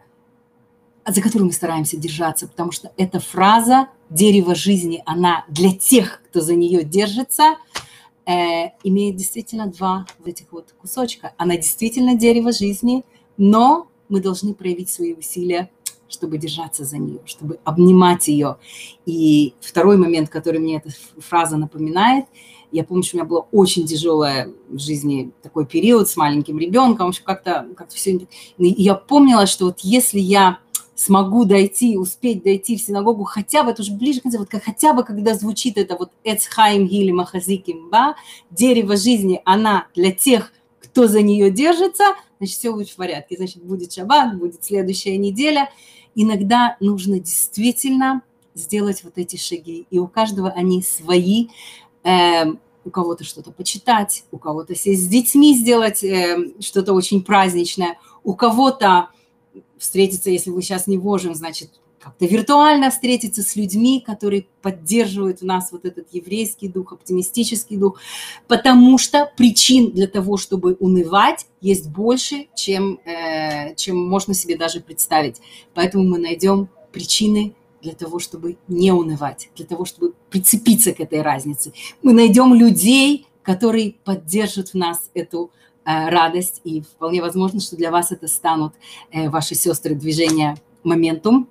за которую мы стараемся держаться, потому что эта фраза «дерево жизни», она для тех, кто за нее держится, э, имеет действительно два вот этих вот кусочка. Она действительно дерево жизни, но мы должны проявить свои усилия, чтобы держаться за нее, чтобы обнимать ее. И второй момент, который мне эта фраза напоминает, я помню, что у меня было очень тяжелое в жизни такой период с маленьким ребенком, в общем, как-то как все. И я помнила, что вот если я смогу дойти, успеть дойти в синагогу хотя бы, это уже ближе к концу, вот как, хотя бы когда звучит это вот «Эц хаим гили махазиким ба», дерево жизни, она для тех, кто за нее держится, значит, все будет в порядке. Значит, будет шаббат, будет следующая неделя. Иногда нужно действительно сделать вот эти шаги, и у каждого они свои. Э, у кого-то что-то почитать, у кого-то сесть с детьми, сделать э, что-то очень праздничное, у кого-то встретиться, если вы сейчас не можем, значит, как-то виртуально встретиться с людьми, которые поддерживают в нас вот этот еврейский дух, оптимистический дух, потому что причин для того, чтобы унывать, есть больше, чем, э, чем можно себе даже представить. Поэтому мы найдем причины для того, чтобы не унывать, для того, чтобы прицепиться к этой разнице. Мы найдем людей, которые поддержат в нас эту радость, и вполне возможно, что для вас это станут ваши сестры движения «Моментум».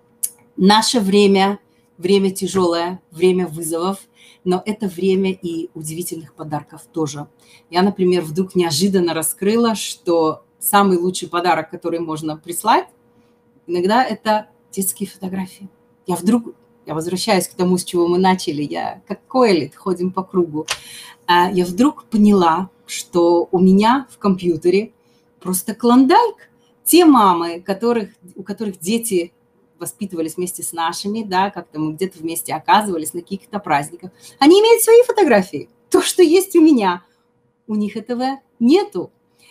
Наше время, время тяжелое, время вызовов, но это время и удивительных подарков тоже. Я, например, вдруг неожиданно раскрыла, что самый лучший подарок, который можно прислать, иногда это детские фотографии. Я вдруг, я возвращаюсь к тому, с чего мы начали, я как Коэлит, ходим по кругу, я вдруг поняла, что у меня в компьютере просто клондайк. Те мамы, которых, у которых дети воспитывались вместе с нашими, да, как-то мы где-то вместе оказывались на каких-то праздниках, они имеют свои фотографии. То, что есть у меня, у них этого нету.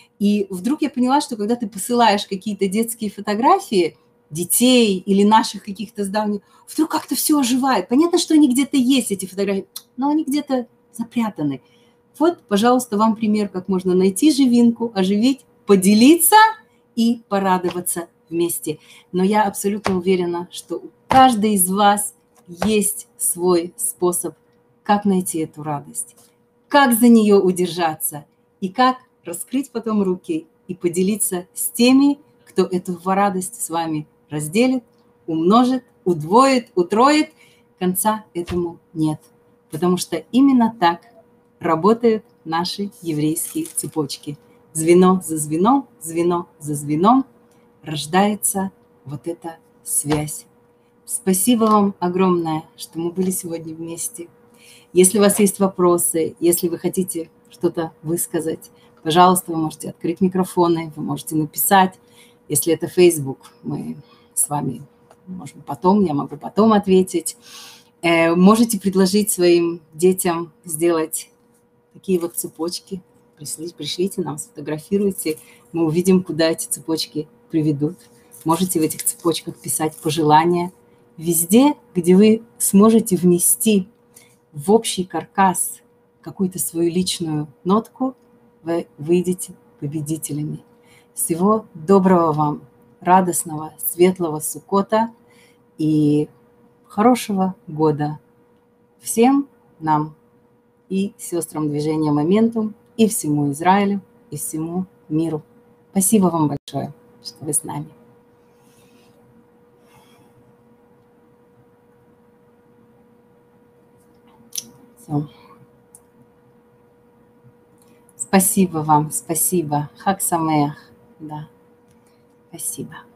И вдруг я поняла, что когда ты посылаешь какие-то детские фотографии детей или наших каких-то давних, вдруг как-то все оживает. Понятно, что они где-то есть, эти фотографии, но они где-то запрятаны. Вот, пожалуйста, вам пример, как можно найти живинку, оживить, поделиться и порадоваться вместе. Но я абсолютно уверена, что у каждой из вас есть свой способ, как найти эту радость, как за нее удержаться и как раскрыть потом руки и поделиться с теми, кто эту радость с вами разделит, умножит, удвоит, утроит. Конца этому нет, потому что именно так работают наши еврейские цепочки. Звено за звеном, звено за звеном рождается вот эта связь. Спасибо вам огромное, что мы были сегодня вместе. Если у вас есть вопросы, если вы хотите что-то высказать, пожалуйста, вы можете открыть микрофоны, вы можете написать. Если это Facebook, мы с вами можем потом, я могу потом ответить. Можете предложить своим детям сделать такие вот цепочки. Пришлите, пришлите нам, сфотографируйте. Мы увидим, куда эти цепочки приведут. Можете в этих цепочках писать пожелания. Везде, где вы сможете внести в общий каркас какую-то свою личную нотку, вы выйдете победителями. Всего доброго вам, радостного, светлого Суккота и хорошего года всем нам и сестрам движения «Моментум», и всему Израилю, и всему миру. Спасибо вам большое, что вы с нами. Все. Спасибо вам, спасибо. Хаг самеах. Да, спасибо.